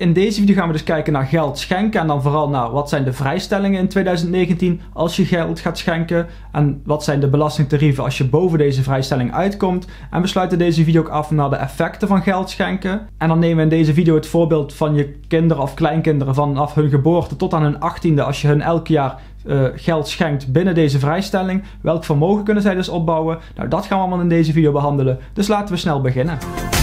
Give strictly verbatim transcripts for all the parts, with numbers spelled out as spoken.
In deze video gaan we dus kijken naar geld schenken en dan vooral naar wat zijn de vrijstellingen in tweeduizend negentien als je geld gaat schenken en wat zijn de belastingtarieven als je boven deze vrijstelling uitkomt. En we sluiten deze video ook af naar de effecten van geld schenken. En dan nemen we in deze video het voorbeeld van je kinderen of kleinkinderen vanaf hun geboorte tot aan hun achttiende als je hun elk jaar Uh, geld schenkt binnen deze vrijstelling. Welk vermogen kunnen zij dus opbouwen? Nou, dat gaan we allemaal in deze video behandelen. Dus laten we snel beginnen.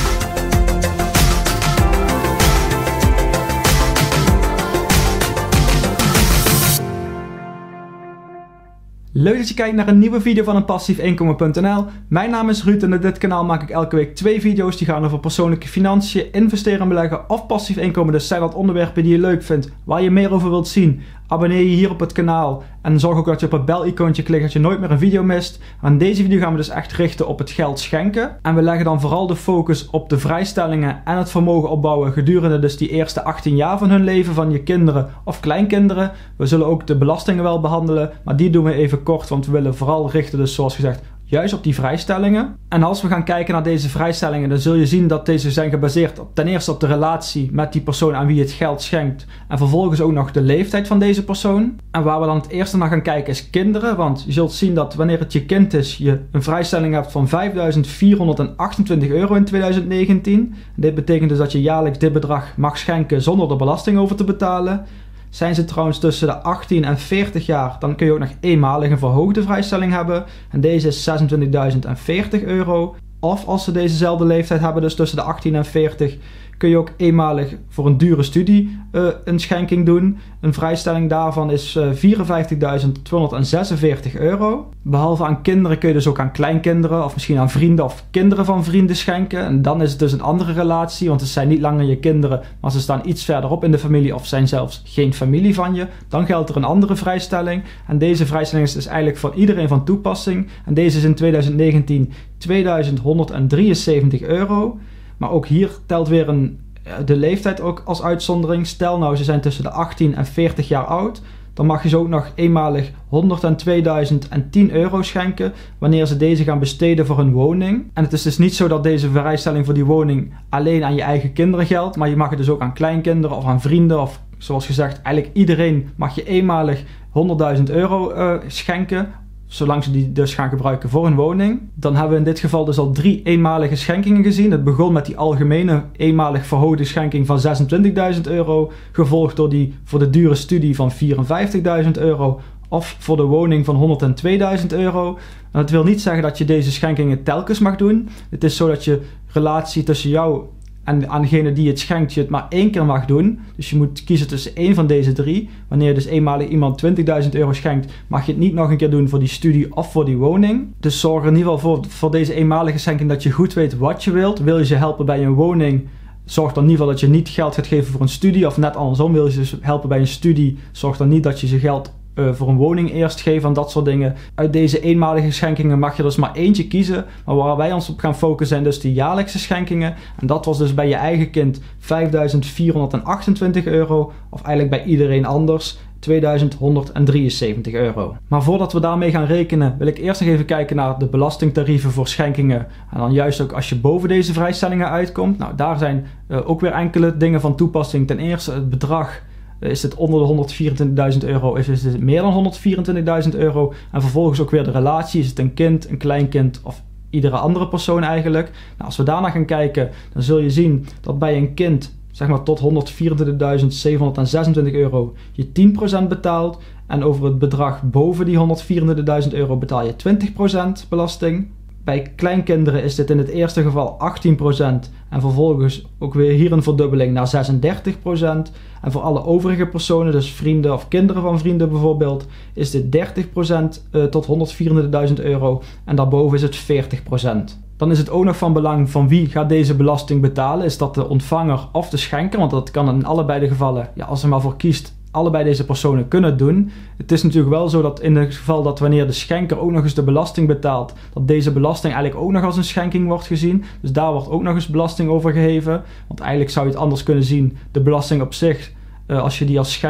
Leuk dat je kijkt naar een nieuwe video van een passief inkomen punt n l. Mijn naam is Ruud en op dit kanaal maak ik elke week twee video's die gaan over persoonlijke financiën, investeren en beleggen of passief inkomen. Dus zijn dat onderwerpen die je leuk vindt, waar je meer over wilt zien. Abonneer je hier op het kanaal en zorg ook dat je op het bel-icoontje klikt dat je nooit meer een video mist. En in deze video gaan we dus echt richten op het geld schenken. En we leggen dan vooral de focus op de vrijstellingen en het vermogen opbouwen gedurende dus die eerste achttien jaar van hun leven van je kinderen of kleinkinderen. We zullen ook de belastingen wel behandelen, maar die doen we even kort, want we willen vooral richten dus zoals gezegd juist op die vrijstellingen. En als we gaan kijken naar deze vrijstellingen, dan zul je zien dat deze zijn gebaseerd op ten eerste op de relatie met die persoon aan wie je het geld schenkt. En vervolgens ook nog de leeftijd van deze persoon. En waar we dan het eerste naar gaan kijken is kinderen. Want je zult zien dat wanneer het je kind is, je een vrijstelling hebt van vijfduizend vierhonderdachtentwintig euro in tweeduizend negentien. Dit betekent dus dat je jaarlijks dit bedrag mag schenken zonder er belasting over te betalen. Zijn ze trouwens tussen de achttien en veertig jaar, dan kun je ook nog eenmalig een verhoogde vrijstelling hebben. En deze is zesentwintigduizend veertig euro. Of als ze dezezelfde leeftijd hebben, dus tussen de achttien en veertig, kun je ook eenmalig voor een dure studie uh, een schenking doen. Een vrijstelling daarvan is uh, vierenvijftigduizend tweehonderdzesenveertig euro. Behalve aan kinderen kun je dus ook aan kleinkinderen of misschien aan vrienden of kinderen van vrienden schenken. En dan is het dus een andere relatie, want het zijn niet langer je kinderen, maar ze staan iets verderop in de familie of zijn zelfs geen familie van je. Dan geldt er een andere vrijstelling. En deze vrijstelling is dus eigenlijk voor iedereen van toepassing. En deze is in tweeduizend negentien tweeduizend honderddrieënzeventig euro. Maar ook hier telt weer een, de leeftijd ook als uitzondering. Stel nou ze zijn tussen de achttien en veertig jaar oud. Dan mag je ze ook nog eenmalig honderdtweeduizend tien euro schenken wanneer ze deze gaan besteden voor hun woning. En het is dus niet zo dat deze vrijstelling voor die woning alleen aan je eigen kinderen geldt. Maar je mag het dus ook aan kleinkinderen of aan vrienden of zoals gezegd eigenlijk iedereen mag je eenmalig honderdduizend euro uh, schenken. Zolang ze die dus gaan gebruiken voor een woning. Dan hebben we in dit geval dus al drie eenmalige schenkingen gezien. Het begon met die algemene eenmalig verhoogde schenking van zesentwintigduizend euro. Gevolgd door die voor de dure studie van vierenvijftigduizend euro. Of voor de woning van honderdtweeduizend euro. En dat wil niet zeggen dat je deze schenkingen telkens mag doen. Het is zo dat je relatie tussen jou en aan degene die het schenkt je het maar één keer mag doen. Dus je moet kiezen tussen één van deze drie. Wanneer je dus eenmalig iemand twintigduizend euro schenkt, mag je het niet nog een keer doen voor die studie of voor die woning. Dus zorg er in ieder geval voor, voor deze eenmalige schenking dat je goed weet wat je wilt. Wil je ze helpen bij een woning? Zorg dan in ieder geval dat je niet geld gaat geven voor een studie. Of net andersom, wil je ze helpen bij een studie? Zorg dan niet dat je ze geld Uh, voor een woning eerst geven en dat soort dingen. Uit deze eenmalige schenkingen mag je dus maar eentje kiezen. Maar waar wij ons op gaan focussen zijn dus de jaarlijkse schenkingen. En dat was dus bij je eigen kind vijfduizend vierhonderdachtentwintig euro. Of eigenlijk bij iedereen anders tweeduizend honderddrieënzeventig euro. Maar voordat we daarmee gaan rekenen wil ik eerst nog even kijken naar de belastingtarieven voor schenkingen. En dan juist ook als je boven deze vrijstellingen uitkomt. Nou, daar zijn uh, ook weer enkele dingen van toepassing. Ten eerste het bedrag. Is het onder de honderdvierentwintigduizend euro, is het meer dan honderdvierentwintigduizend euro. En vervolgens ook weer de relatie, is het een kind, een kleinkind of iedere andere persoon eigenlijk. Nou, als we daarna gaan kijken, dan zul je zien dat bij een kind, zeg maar tot honderdvierentwintigduizend zevenhonderdzesentwintig euro, je tien procent betaalt. En over het bedrag boven die honderdvierentwintigduizend euro betaal je twintig procent belasting. Bij kleinkinderen is dit in het eerste geval achttien procent en vervolgens ook weer hier een verdubbeling naar zesendertig procent. En voor alle overige personen, dus vrienden of kinderen van vrienden bijvoorbeeld, is dit dertig procent uh, tot honderdvierentwintigduizend euro en daarboven is het veertig procent. Dan is het ook nog van belang van wie gaat deze belasting betalen. Is dat de ontvanger of de schenker? Want dat kan in allebei de gevallen, ja, als je maar voor kiest, allebei deze personen kunnen doen. Het is natuurlijk wel zo dat in het geval dat wanneer de schenker ook nog eens de belasting betaalt, dat deze belasting eigenlijk ook nog als een schenking wordt gezien. Dus daar wordt ook nog eens belasting over geheven. Want eigenlijk zou je het anders kunnen zien, de belasting op zich, uh, als je die als schenker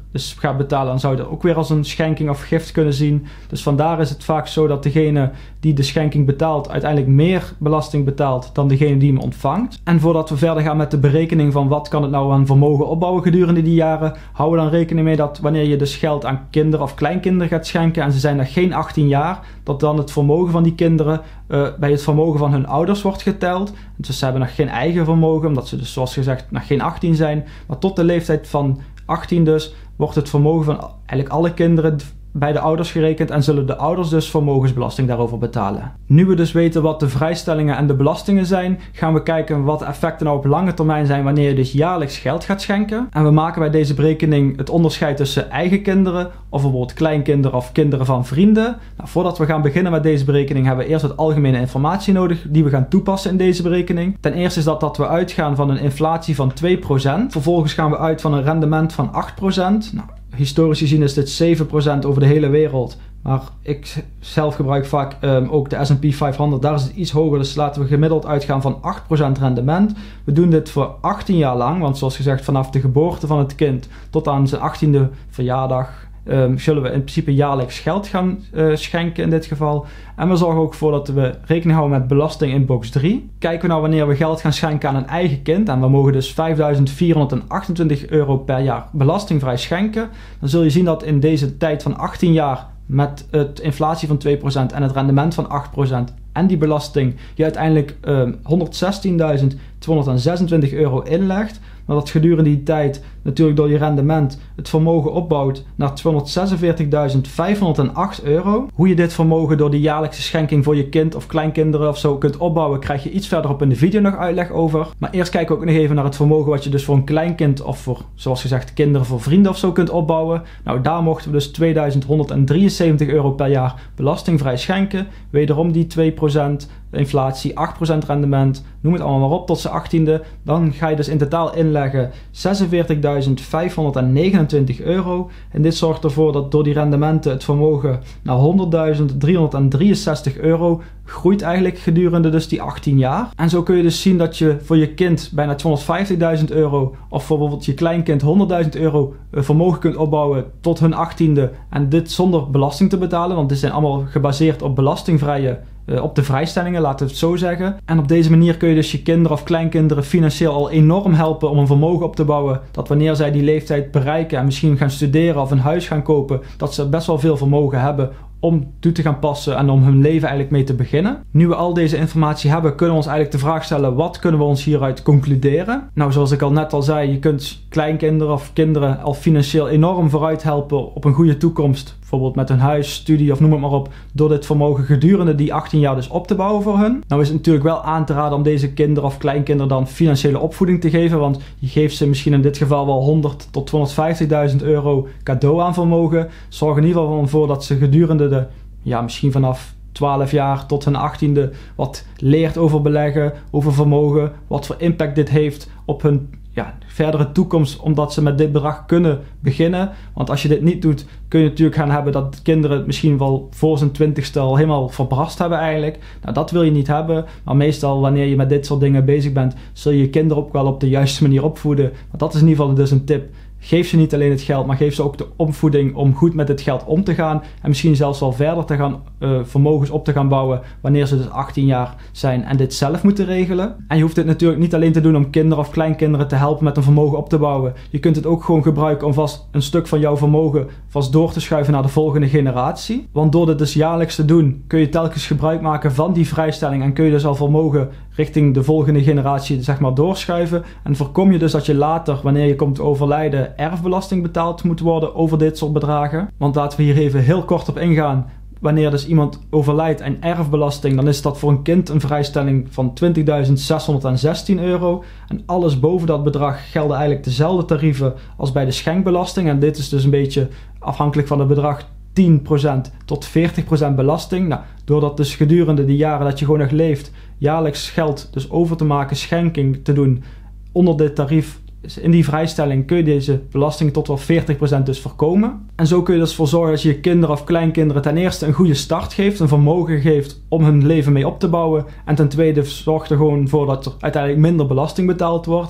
dus gaat betalen, dan zou je dat ook weer als een schenking of gift kunnen zien. Dus vandaar is het vaak zo dat degene die de schenking betaalt uiteindelijk meer belasting betaalt dan degene die hem ontvangt. En voordat we verder gaan met de berekening van wat kan het nou aan vermogen opbouwen gedurende die jaren, houden we dan rekening mee dat wanneer je dus geld aan kinderen of kleinkinderen gaat schenken en ze zijn nog geen achttien jaar, dat dan het vermogen van die kinderen uh, bij het vermogen van hun ouders wordt geteld. Dus ze hebben nog geen eigen vermogen, omdat ze dus zoals gezegd nog geen achttien zijn. Maar tot de leeftijd van achttien dus wordt het vermogen van eigenlijk alle kinderen bij de ouders gerekend en zullen de ouders dus vermogensbelasting daarover betalen. Nu we dus weten wat de vrijstellingen en de belastingen zijn, gaan we kijken wat de effecten nou op lange termijn zijn wanneer je dus jaarlijks geld gaat schenken. En we maken bij deze berekening het onderscheid tussen eigen kinderen of bijvoorbeeld kleinkinderen of kinderen van vrienden. Nou, voordat we gaan beginnen met deze berekening hebben we eerst wat algemene informatie nodig die we gaan toepassen in deze berekening. Ten eerste is dat dat we uitgaan van een inflatie van twee procent. Vervolgens gaan we uit van een rendement van acht procent. Nou, historisch gezien is dit zeven procent over de hele wereld. Maar ik zelf gebruik vaak um, ook de S en P vijfhonderd. Daar is het iets hoger. Dus laten we gemiddeld uitgaan van acht procent rendement. We doen dit voor achttien jaar lang. Want zoals gezegd vanaf de geboorte van het kind tot aan zijn achttiende verjaardag Um, zullen we in principe jaarlijks geld gaan uh, schenken in dit geval. En we zorgen ook voor dat we rekening houden met belasting in box drie. Kijken we nou wanneer we geld gaan schenken aan een eigen kind. En we mogen dus vijfduizend vierhonderdachtentwintig euro per jaar belastingvrij schenken. Dan zul je zien dat in deze tijd van achttien jaar met het inflatie van twee procent en het rendement van acht procent en die belasting je uiteindelijk um, honderdzestienduizend tweehonderdzesentwintig euro inlegt. Maar dat gedurende die tijd natuurlijk door je rendement het vermogen opbouwt naar tweehonderdzesenveertigduizend vijfhonderdacht euro. Hoe je dit vermogen door de jaarlijkse schenking voor je kind of kleinkinderen of zo kunt opbouwen, krijg je iets verderop in de video nog uitleg over. Maar eerst kijken we ook nog even naar het vermogen wat je dus voor een kleinkind of voor, zoals gezegd, kinderen voor vrienden of zo kunt opbouwen. Nou, daar mochten we dus tweeduizend honderddrieënzeventig euro per jaar belastingvrij schenken. Wederom die twee procent inflatie, acht procent rendement, noem het allemaal maar op tot z'n achttiende. Dan ga je dus in totaal inleggen zesenveertigduizend vijfhonderdnegenentwintig euro. En dit zorgt ervoor dat door die rendementen het vermogen naar honderdduizend driehonderddrieënzestig euro groeit eigenlijk gedurende dus die achttien jaar. En zo kun je dus zien dat je voor je kind bijna tweehonderdvijftigduizend euro of voor bijvoorbeeld je kleinkind honderdduizend euro vermogen kunt opbouwen tot hun achttiende. En dit zonder belasting te betalen, want dit zijn allemaal gebaseerd op belastingvrije op de vrijstellingen, laten we het zo zeggen. En op deze manier kun je dus je kinderen of kleinkinderen financieel al enorm helpen om een vermogen op te bouwen, dat wanneer zij die leeftijd bereiken en misschien gaan studeren of een huis gaan kopen, dat ze best wel veel vermogen hebben om toe te gaan passen en om hun leven eigenlijk mee te beginnen. Nu we al deze informatie hebben, kunnen we ons eigenlijk de vraag stellen, wat kunnen we ons hieruit concluderen? Nou, zoals ik al net al zei, je kunt kleinkinderen of kinderen al financieel enorm vooruit helpen op een goede toekomst. Bijvoorbeeld met hun huis, studie of noem het maar op, door dit vermogen gedurende die achttien jaar dus op te bouwen voor hun. Nou is het natuurlijk wel aan te raden om deze kinderen of kleinkinderen dan financiële opvoeding te geven, want je geeft ze misschien in dit geval wel honderd tot tweehonderdvijftigduizend euro cadeau aan vermogen. Zorg in ieder geval voor dat ze gedurende de, ja misschien vanaf twaalf jaar tot hun achttiende wat leert over beleggen, over vermogen, wat voor impact dit heeft op hun ja, verdere toekomst, omdat ze met dit bedrag kunnen beginnen. Want als je dit niet doet, kun je natuurlijk gaan hebben dat kinderen het misschien wel voor zijn twintigste al helemaal verbrast hebben eigenlijk. Nou, dat wil je niet hebben, maar meestal wanneer je met dit soort dingen bezig bent, zul je je kinderen ook wel op de juiste manier opvoeden. Want dat is in ieder geval dus een tip. Geef ze niet alleen het geld, maar geef ze ook de opvoeding om goed met het geld om te gaan. En misschien zelfs wel verder te gaan uh, vermogens op te gaan bouwen wanneer ze dus achttien jaar zijn en dit zelf moeten regelen. En je hoeft dit natuurlijk niet alleen te doen om kinderen of kleinkinderen te helpen met een vermogen op te bouwen. Je kunt het ook gewoon gebruiken om vast een stuk van jouw vermogen vast door te schuiven naar de volgende generatie. Want door dit dus jaarlijks te doen, kun je telkens gebruik maken van die vrijstelling en kun je dus al vermogen richting de volgende generatie zeg maar doorschuiven. En voorkom je dus dat je later, wanneer je komt te overlijden, erfbelasting betaald moet worden over dit soort bedragen. Want laten we hier even heel kort op ingaan. Wanneer dus iemand overlijdt en erfbelasting, dan is dat voor een kind een vrijstelling van twintigduizend zeshonderdzestien euro. En alles boven dat bedrag gelden eigenlijk dezelfde tarieven als bij de schenkbelasting. En dit is dus een beetje afhankelijk van het bedrag tien procent tot veertig procent belasting. Nou, doordat dus gedurende de jaren dat je gewoon nog leeft, jaarlijks geld dus over te maken, schenking te doen onder dit tarief, in die vrijstelling kun je deze belasting tot wel veertig procent dus voorkomen. En zo kun je dus voor zorgen dat je je kinderen of kleinkinderen ten eerste een goede start geeft, een vermogen geeft om hun leven mee op te bouwen. En ten tweede zorgt er gewoon voor dat er uiteindelijk minder belasting betaald wordt. Want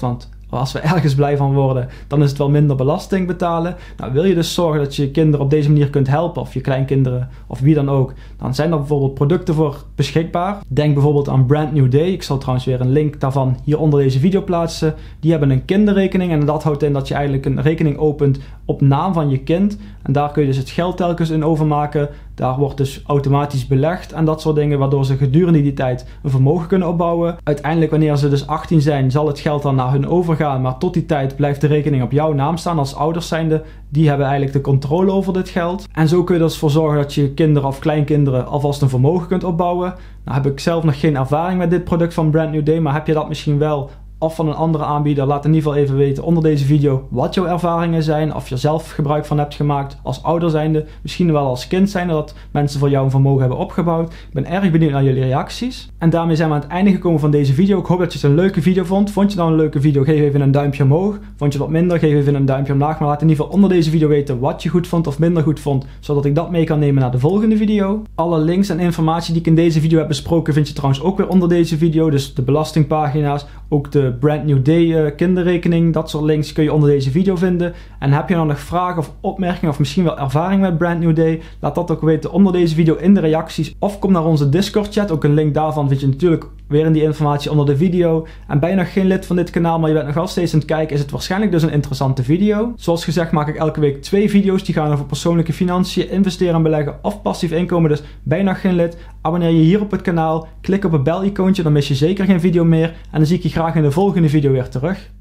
als we ergens blij van worden, dan is het wel minder belasting betalen. Nou, wil je dus zorgen dat je je kinderen op deze manier kunt helpen, of je kleinkinderen, of wie dan ook, dan zijn er bijvoorbeeld producten voor beschikbaar. Denk bijvoorbeeld aan Brand New Day. Ik zal trouwens weer een link daarvan hier onder deze video plaatsen. Die hebben een kinderrekening en dat houdt in dat je eigenlijk een rekening opent op naam van je kind. En daar kun je dus het geld telkens in overmaken. Daar wordt dus automatisch belegd en dat soort dingen, waardoor ze gedurende die tijd een vermogen kunnen opbouwen. Uiteindelijk, wanneer ze dus achttien zijn, zal het geld dan naar hun overgaan, maar tot die tijd blijft de rekening op jouw naam staan als ouders zijnde. Die hebben eigenlijk de controle over dit geld. En zo kun je er dus voor zorgen dat je kinderen of kleinkinderen alvast een vermogen kunt opbouwen. Nou heb ik zelf nog geen ervaring met dit product van Brand New Day, maar heb je dat misschien wel of van een andere aanbieder, laat in ieder geval even weten onder deze video wat jouw ervaringen zijn, of je er zelf gebruik van hebt gemaakt als ouder zijnde, misschien wel als kind zijnde, dat mensen voor jou een vermogen hebben opgebouwd. Ik ben erg benieuwd naar jullie reacties. En daarmee zijn we aan het einde gekomen van deze video. Ik hoop dat je het een leuke video vond. Vond je nou een leuke video? Geef even een duimpje omhoog. Vond je wat minder? Geef even een duimpje omlaag. Maar laat in ieder geval onder deze video weten wat je goed vond of minder goed vond, zodat ik dat mee kan nemen naar de volgende video. Alle links en informatie die ik in deze video heb besproken vind je trouwens ook weer onder deze video. Dus de belastingpagina's, ook de Brand New Day uh, kinderrekening, dat soort links kun je onder deze video vinden. En heb je nou nog vragen of opmerkingen of misschien wel ervaring met Brand New Day, laat dat ook weten onder deze video in de reacties. Of kom naar onze Discord chat, ook een link daarvan vind je natuurlijk weer in die informatie onder de video. En ben je nog geen lid van dit kanaal, maar je bent nog wel steeds aan het kijken, is het waarschijnlijk dus een interessante video. Zoals gezegd maak ik elke week twee video's die gaan over persoonlijke financiën, investeren en beleggen of passief inkomen. Dus ben je nog geen lid, abonneer je hier op het kanaal, klik op het bel-icoontje, dan mis je zeker geen video meer. En dan zie ik je graag in de volgende video weer terug.